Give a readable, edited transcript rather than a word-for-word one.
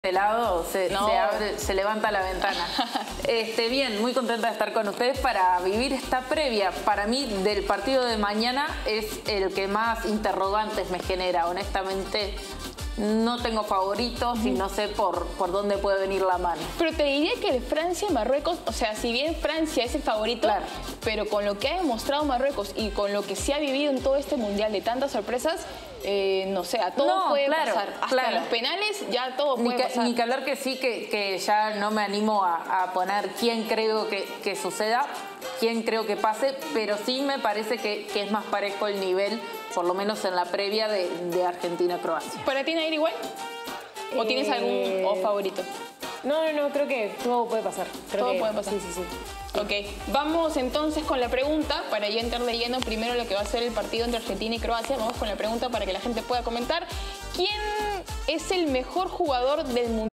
De lado No. se levanta la ventana. Bien, muy contenta de estar con ustedes para vivir esta previa. Para mí, del partido de mañana es el que más interrogantes me genera. Honestamente, no tengo favoritos y no sé por dónde puede venir la mano. Pero te diría que de Francia y Marruecos, o sea, si bien Francia es el favorito, claro, pero con lo que ha demostrado Marruecos y con lo que se ha vivido en todo este mundial de tantas sorpresas, no sé, a todo puede pasar. Hasta en los penales ya todo puede pasar. Ni que hablar que sí, que ya no me animo a poner quién creo que suceda, quién creo que pase, pero sí me parece que es más parejo el nivel, por lo menos en la previa de Argentina-Croacia. ¿Para ti, Nair, igual? ¿O tienes algún favorito? No, creo que todo puede pasar. Todo puede pasar. Sí. Ok, vamos entonces con la pregunta, para ya entrar de lleno primero lo que va a ser el partido entre Argentina y Croacia. Vamos con la pregunta para que la gente pueda comentar. ¿Quién es el mejor jugador del Mundial?